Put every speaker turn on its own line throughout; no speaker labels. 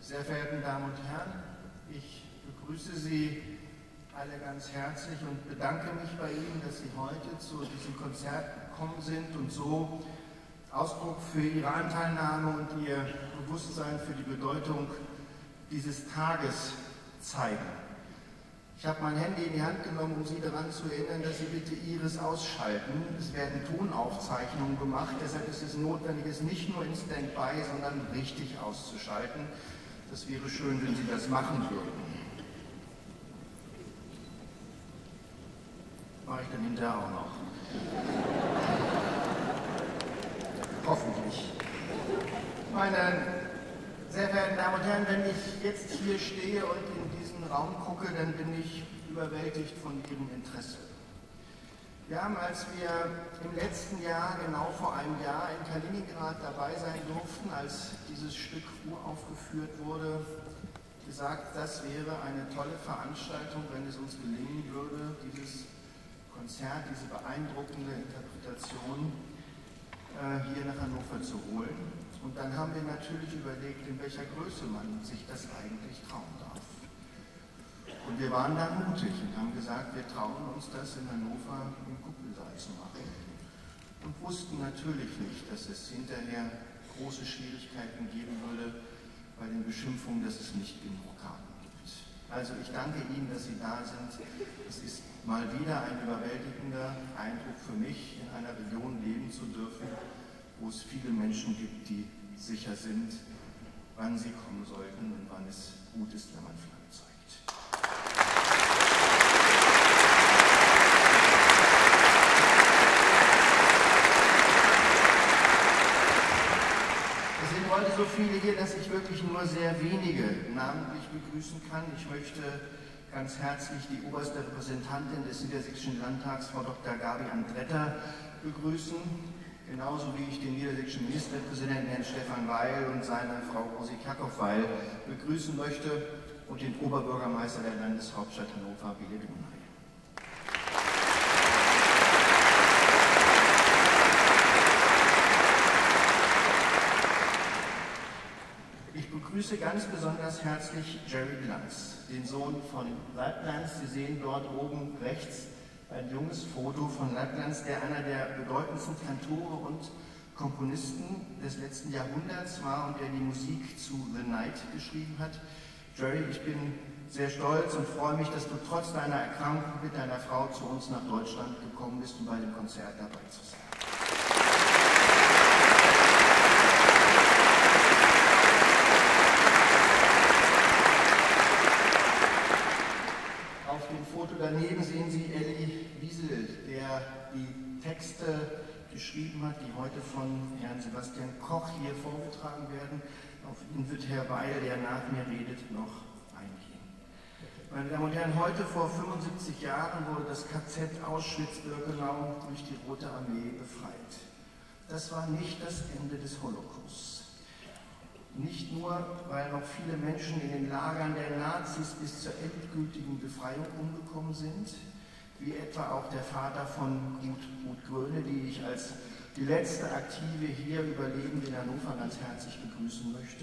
Sehr verehrten Damen und Herren, ich begrüße Sie alle ganz herzlich und bedanke mich bei Ihnen, dass Sie heute zu diesem Konzert gekommen sind und so Ausdruck für Ihre Anteilnahme und Ihr Bewusstsein für die Bedeutung dieses Tages zeigen. Ich habe mein Handy in die Hand genommen, um Sie daran zu erinnern, dass Sie bitte Ihres ausschalten. Es werden Tonaufzeichnungen gemacht, deshalb ist es notwendig, es nicht nur in Standby, sondern richtig auszuschalten. Das wäre schön, wenn Sie das machen würden. Mache ich dann hinterher auch noch. Hoffentlich. Meine sehr verehrten Damen und Herren, wenn ich jetzt hier stehe und in diesen Raum gucke, dann bin ich überwältigt von Ihrem Interesse. Wir haben, als wir im letzten Jahr, genau vor einem Jahr, in Kaliningrad dabei sein durften, als dieses Stück uraufgeführt wurde, gesagt, das wäre eine tolle Veranstaltung, wenn es uns gelingen würde, dieses Konzert, diese beeindruckende Interpretation hier nach Hannover zu holen. Und dann haben wir natürlich überlegt, in welcher Größe man sich das eigentlich trauen darf. Und wir waren dann mutig und haben gesagt, wir trauen uns das in Hannover im Kuppelsaal zu machen. Und wussten natürlich nicht, dass es hinterher große Schwierigkeiten geben würde bei den Beschimpfungen, dass es nicht genug Karten gibt. Also ich danke Ihnen, dass Sie da sind. Es ist mal wieder ein überwältigender Eindruck für mich, in einer Region leben zu dürfen, wo es viele Menschen gibt, die sicher sind, wann sie kommen sollten und wann es gut ist, wenn man Flagge zeigt. Es sind heute so viele hier, dass ich wirklich nur sehr wenige namentlich begrüßen kann. Ich möchte ganz herzlich die oberste Repräsentantin des Niedersächsischen Landtags, Frau Dr. Gabi Andretter, begrüßen, genauso wie ich den niedersächsischen Ministerpräsidenten Herrn Stefan Weil und seine Frau Rosi Kerkhoff-Weil begrüßen möchte und den Oberbürgermeister der Landeshauptstadt Hannover, Willi Dunay. Ich begrüße ganz besonders herzlich Jerry Glanz, den Sohn von Lattlands. Sie sehen dort oben rechts ein junges Foto von Lattlands, der einer der bedeutendsten Kantore und Komponisten des letzten Jahrhunderts war und der die Musik zu The Night geschrieben hat. Jerry, ich bin sehr stolz und freue mich, dass du trotz deiner Erkrankung mit deiner Frau zu uns nach Deutschland gekommen bist, um bei dem Konzert dabei zu sein. Auf dem Foto daneben sehen Sie Elli Wiesel, der die Texte geschrieben hat, die heute von Herrn Sebastian Koch hier vorgetragen werden. Auf ihn wird Herr Weil, der nach mir redet, noch eingehen. Meine Damen und Herren, heute vor 75 Jahren wurde das KZ Auschwitz-Birkenau durch die Rote Armee befreit. Das war nicht das Ende des Holocaust. Nicht nur, weil noch viele Menschen in den Lagern der Nazis bis zur endgültigen Befreiung umgekommen sind, wie etwa auch der Vater von Ruth Gröne, die ich als die letzte aktive hier Überlebende in Hannover ganz herzlich begrüßen möchte.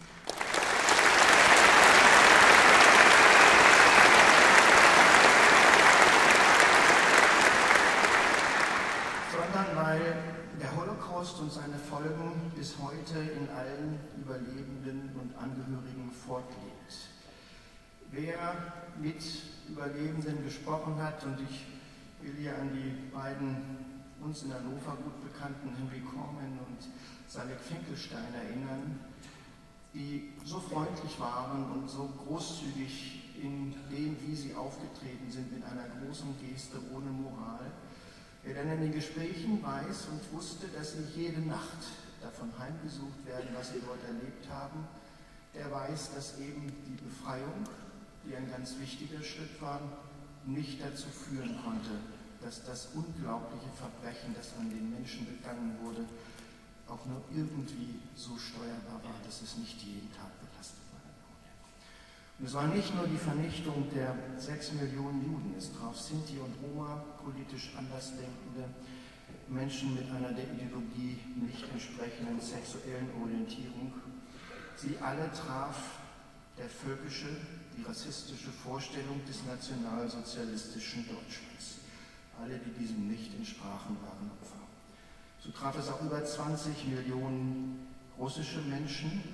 Sondern weil der Holocaust und seine Folgen bis heute in allen Überlebenden und Angehörigen fortlebt. Wer mit Überlebenden gesprochen hat, und ich will hier an die beiden uns in Hannover gut bekannten Henry Corman und Salek Finkelstein erinnern, die so freundlich waren und so großzügig in dem, wie sie aufgetreten sind, mit einer großen Geste ohne Moral. Wer dann in den Gesprächen weiß und wusste, dass sie jede Nacht davon heimgesucht werden, was sie dort erlebt haben, der weiß, dass eben die Befreiung, die ein ganz wichtiger Schritt war, nicht dazu führen konnte, dass das unglaubliche Verbrechen, das an den Menschen begangen wurde, auch nur irgendwie so steuerbar war, dass es nicht jeden Tag belastet war. Und es war nicht nur die Vernichtung der 6 Millionen Juden, es traf Sinti und Roma, politisch andersdenkende Menschen mit einer der Ideologie nicht entsprechenden sexuellen Orientierung. Sie alle traf der völkische, die rassistische Vorstellung des nationalsozialistischen Deutschlands. Alle, die diesem nicht entsprachen, waren Opfer. So traf es auch über 20 Millionen russische Menschen.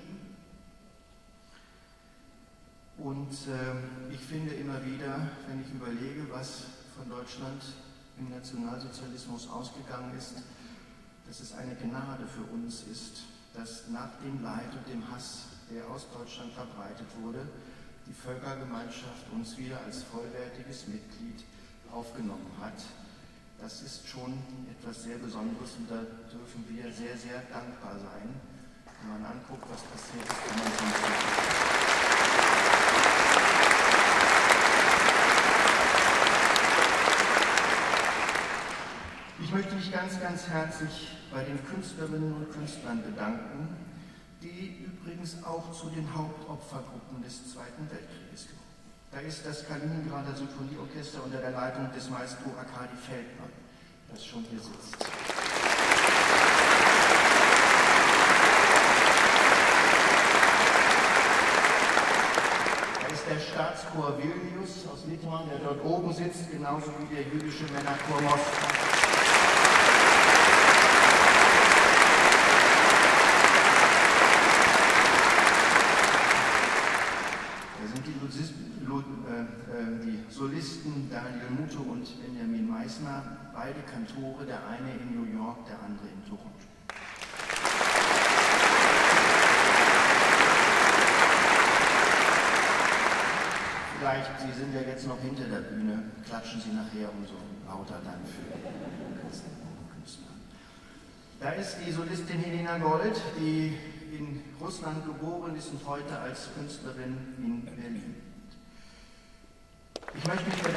Und ich finde immer wieder, wenn ich überlege, was von Deutschland im Nationalsozialismus ausgegangen ist, dass es eine Gnade für uns ist, dass nach dem Leid und dem Hass, der aus Deutschland verbreitet wurde, die Völkergemeinschaft uns wieder als vollwertiges Mitglied aufgenommen hat. Das ist schon etwas sehr Besonderes und da dürfen wir sehr, sehr dankbar sein, wenn man anguckt, was passiert ist. Ich möchte mich ganz, ganz herzlich bei den Künstlerinnen und Künstlern bedanken, die übrigens auch zu den Hauptopfergruppen des Zweiten Weltkrieges gehören. Da ist das Kaliningrader Symphonieorchester unter der Leitung des Maestro Arkadi Feldmann, das schon hier sitzt. Da ist der Staatschor Vilnius aus Litauen, der dort oben sitzt, genauso wie der jüdische Männerchor Moskau. Die Solisten Daniel Muto und Benjamin Meissner, beide Kantore, der eine in New York, der andere in Toronto. Vielleicht, Sie sind ja jetzt noch hinter der Bühne, klatschen Sie nachher umso lauter dann für Künstler. Da ist die Solistin Helena Gold, die in Russland geboren ist und heute als Künstlerin in Berlin. Ich möchte mich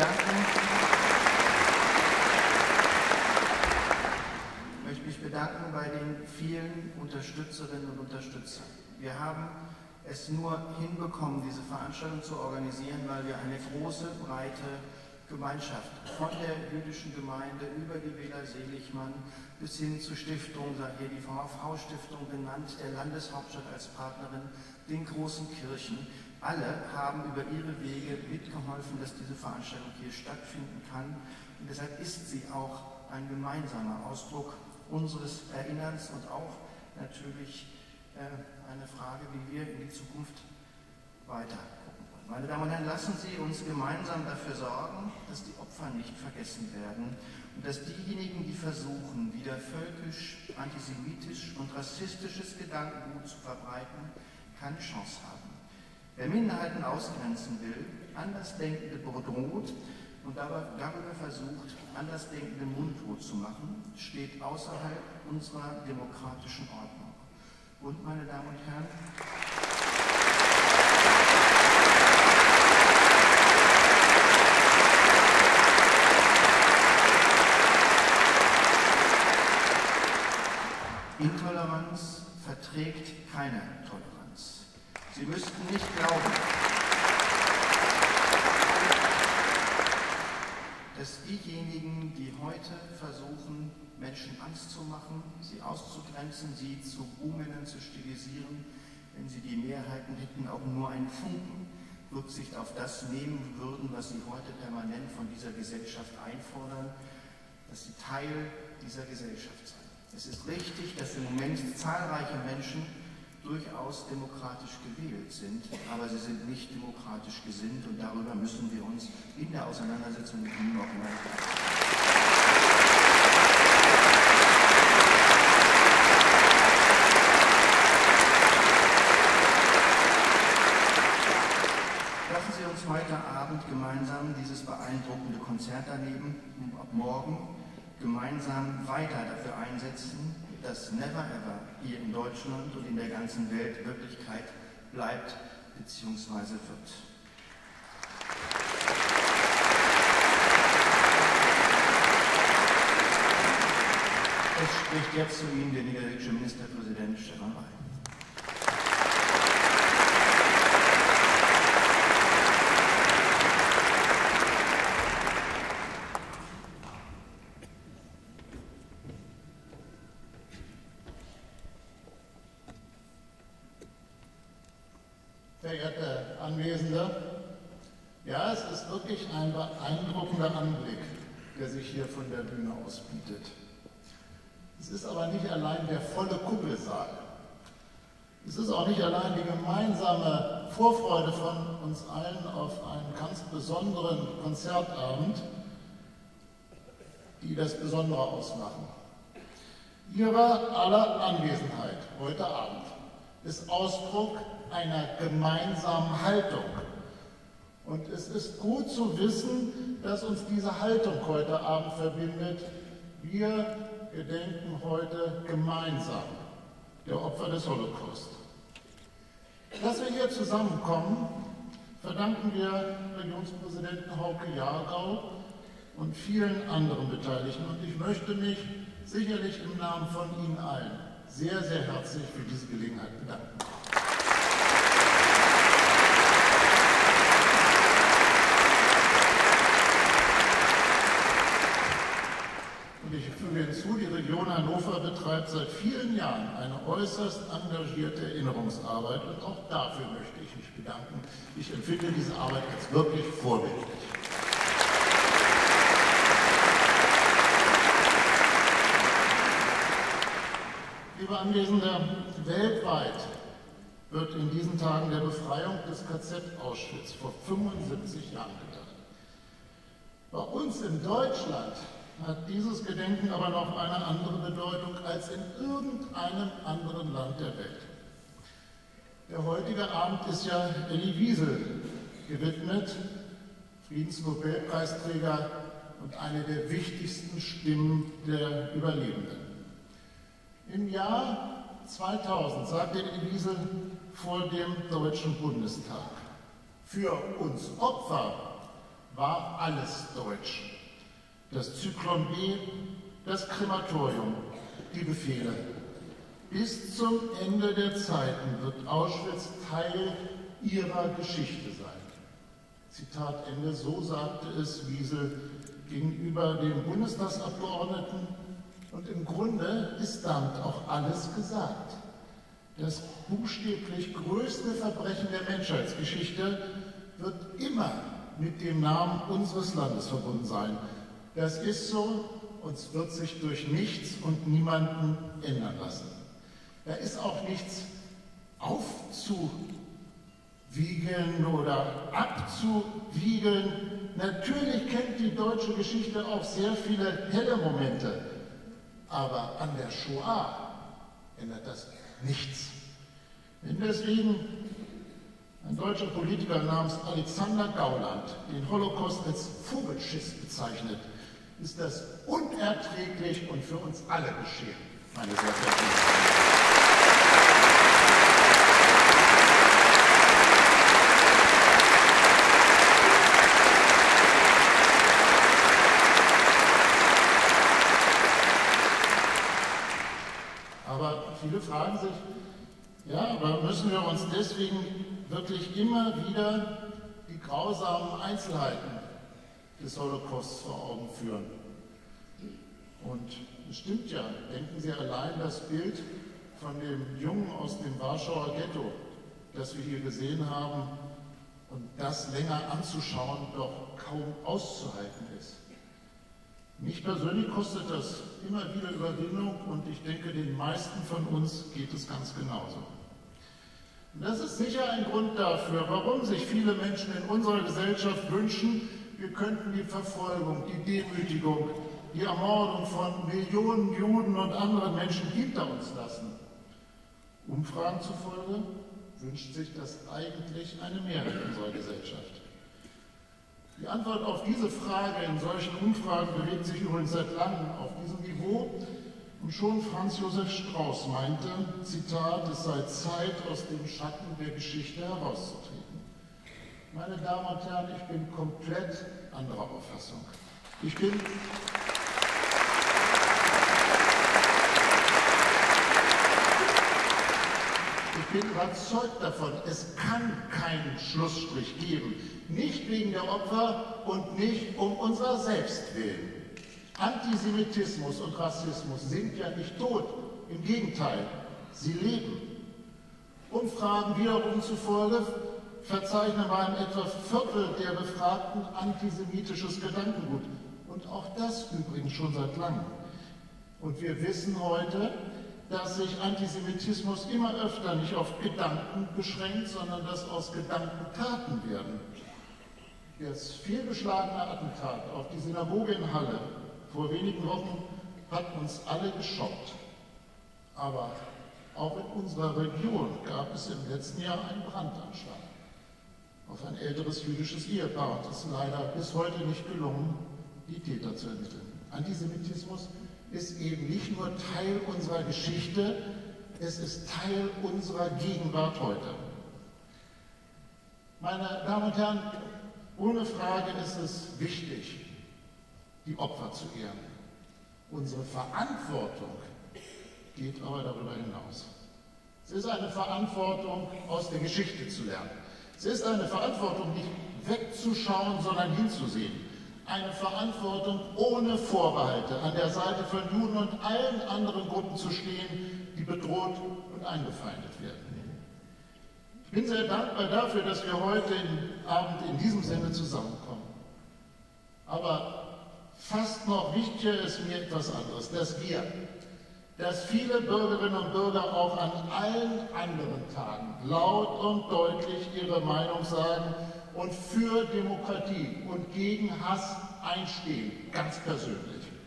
bedanken bei den vielen Unterstützerinnen und Unterstützern. Wir haben es nur hinbekommen, diese Veranstaltung zu organisieren, weil wir eine große, breite Gemeinschaft von der jüdischen Gemeinde über die Wähler Seligmann bis hin zur Stiftung, hier die VHV-Stiftung genannt, der Landeshauptstadt als Partnerin, den großen Kirchen. Alle haben über ihre Wege mitgeholfen, dass diese Veranstaltung hier stattfinden kann. Und deshalb ist sie auch ein gemeinsamer Ausdruck unseres Erinnerns und auch natürlich eine Frage, wie wir in die Zukunft weiter gucken wollen. Meine Damen und Herren, lassen Sie uns gemeinsam dafür sorgen, dass die Opfer nicht vergessen werden und dass diejenigen, die versuchen, wieder völkisch, antisemitisch und rassistisches Gedankengut zu verbreiten, keine Chance haben. Wer Minderheiten ausgrenzen will, Andersdenkende bedroht und darüber versucht, Andersdenkende mundtot zu machen, steht außerhalb unserer demokratischen Ordnung. Und, meine Damen und Herren, Intoleranz verträgt keine Toleranz. Sie müssten nicht glauben, dass diejenigen, die heute versuchen, Menschen Angst zu machen, sie auszugrenzen, sie zu Buhmännern zu stilisieren, wenn sie die Mehrheiten hätten, auch nur einen Funken Rücksicht auf das nehmen würden, was sie heute permanent von dieser Gesellschaft einfordern, dass sie Teil dieser Gesellschaft seien. Es ist richtig, dass im Moment zahlreiche Menschen durchaus demokratisch gewählt sind, aber sie sind nicht demokratisch gesinnt und darüber müssen wir uns in der Auseinandersetzung mit ihnen noch einmal Lassen Sie uns heute Abend gemeinsam dieses beeindruckende Konzert erleben und ab morgen gemeinsam weiter dafür einsetzen, dass Never Ever hier in Deutschland und in der ganzen Welt Wirklichkeit bleibt bzw. wird. Es spricht jetzt zu Ihnen der niederländische Ministerpräsident Stefan Weil.
verehrte Anwesende, ja, es ist wirklich ein beeindruckender Anblick, der sich hier von der Bühne aus bietet. Es ist aber nicht allein der volle Kuppelsaal. Es ist auch nicht allein die gemeinsame Vorfreude von uns allen auf einen ganz besonderen Konzertabend, die das Besondere ausmachen. Ihre aller Anwesenheit heute Abend ist Ausdruck einer gemeinsamen Haltung. Und es ist gut zu wissen, dass uns diese Haltung heute Abend verbindet. Wir gedenken heute gemeinsam der Opfer des Holocaust. Dass wir hier zusammenkommen, verdanken wir Regionspräsidenten Hauke Jargau und vielen anderen Beteiligten. Und ich möchte mich sicherlich im Namen von Ihnen allen sehr, sehr herzlich für diese Gelegenheit bedanken. Und ich füge hinzu, die Region Hannover betreibt seit vielen Jahren eine äußerst engagierte Erinnerungsarbeit und auch dafür möchte ich mich bedanken. Ich empfinde diese Arbeit als wirklich vorbildlich. Liebe Anwesende, weltweit wird in diesen Tagen der Befreiung des KZ Auschwitz vor 75 Jahren gedacht. Bei uns in Deutschland hat dieses Gedenken aber noch eine andere Bedeutung als in irgendeinem anderen Land der Welt. Der heutige Abend ist ja Elie Wiesel gewidmet, Friedensnobelpreisträger und eine der wichtigsten Stimmen der Überlebenden. Im Jahr 2000 sagte Elie Wiesel vor dem Deutschen Bundestag: Für uns Opfer war alles deutsch. Das Zyklon B, das Krematorium, die Befehle. Bis zum Ende der Zeiten wird Auschwitz Teil ihrer Geschichte sein. Zitat Ende, so sagte es Wiesel gegenüber den Bundestagsabgeordneten. Und im Grunde ist damit auch alles gesagt. Das buchstäblich größte Verbrechen der Menschheitsgeschichte wird immer mit dem Namen unseres Landes verbunden sein. Das ist so und es wird sich durch nichts und niemanden ändern lassen. Da ist auch nichts aufzuwiegen oder abzuwiegeln. Natürlich kennt die deutsche Geschichte auch sehr viele helle Momente, aber an der Shoah ändert das nichts. Wenn deswegen ein deutscher Politiker namens Alexander Gauland den Holocaust als Vogelschiss bezeichnet, ist das unerträglich und für uns alle geschehen, meine sehr verehrten Damen und Herren. Aber viele fragen sich, ja, aber müssen wir uns deswegen wirklich immer wieder die grausamen Einzelheiten des Holocausts vor Augen führen? Und es stimmt ja, denken Sie allein das Bild von dem Jungen aus dem Warschauer Ghetto, das wir hier gesehen haben und das länger anzuschauen doch kaum auszuhalten ist. Mich persönlich kostet das immer wieder Überwindung und ich denke, den meisten von uns geht es ganz genauso. Und das ist sicher ein Grund dafür, warum sich viele Menschen in unserer Gesellschaft wünschen, wir könnten die Verfolgung, die Demütigung, die Ermordung von Millionen Juden und anderen Menschen hinter uns lassen. Umfragen zufolge wünscht sich das eigentlich eine Mehrheit unserer Gesellschaft. Die Antwort auf diese Frage in solchen Umfragen bewegt sich übrigens seit langem auf diesem Niveau. Und schon Franz Josef Strauß meinte, Zitat, es sei Zeit, aus dem Schatten der Geschichte herauszutreten. Meine Damen und Herren, ich bin komplett anderer Auffassung. Ich bin überzeugt davon, es kann keinen Schlussstrich geben. Nicht wegen der Opfer und nicht um unser Selbst willen. Antisemitismus und Rassismus sind ja nicht tot, im Gegenteil, sie leben. Umfragen wiederum zufolge verzeichnen bei einem etwa Viertel der Befragten antisemitisches Gedankengut. Und auch das übrigens schon seit langem. Und wir wissen heute, dass sich Antisemitismus immer öfter nicht auf Gedanken beschränkt, sondern dass aus Gedanken Taten werden. Das fehlgeschlagene Attentat auf die Synagoge in Halle vor wenigen Wochen hat uns alle geschockt. Aber auch in unserer Region gab es im letzten Jahr einen Brandanschlag auf ein älteres jüdisches Ehepaar und es ist leider bis heute nicht gelungen, die Täter zu ermitteln. Antisemitismus ist eben nicht nur Teil unserer Geschichte, es ist Teil unserer Gegenwart heute. Meine Damen und Herren, ohne Frage ist es wichtig, die Opfer zu ehren. Unsere Verantwortung geht aber darüber hinaus. Es ist eine Verantwortung, aus der Geschichte zu lernen. Es ist eine Verantwortung, nicht wegzuschauen, sondern hinzusehen. Eine Verantwortung ohne Vorbehalte an der Seite von Juden und allen anderen Gruppen zu stehen, die bedroht und eingefeindet werden. Ich bin sehr dankbar dafür, dass wir heute Abend in diesem Sinne zusammenkommen. Aber fast noch wichtiger ist mir etwas anderes, dass viele Bürgerinnen und Bürger auch an allen anderen Tagen laut und deutlich ihre Meinung sagen und für Demokratie und gegen Hass einstehen, ganz persönlich.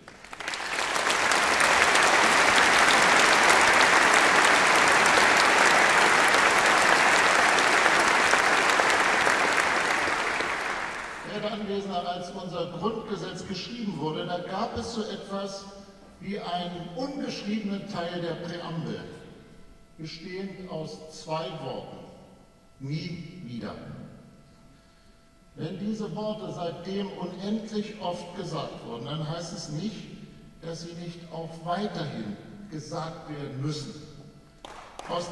Werte Anwesende, als unser Grundgesetz geschrieben wurde, da gab es so etwas wie einen ungeschriebenen Teil der Präambel, bestehend aus 2 Worten: nie wieder. Wenn diese Worte seitdem unendlich oft gesagt wurden, dann heißt es nicht, dass sie nicht auch weiterhin gesagt werden müssen. Aus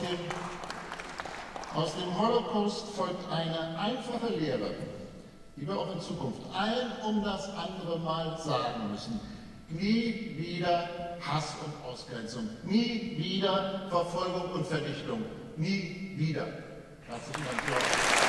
dem Holocaust folgt eine einfache Lehre, die wir auch in Zukunft ein um das andere Mal sagen müssen. Nie wieder Hass und Ausgrenzung. Nie wieder Verfolgung und Vernichtung. Nie wieder. Herzlichen Dank für eure Aufmerksamkeit.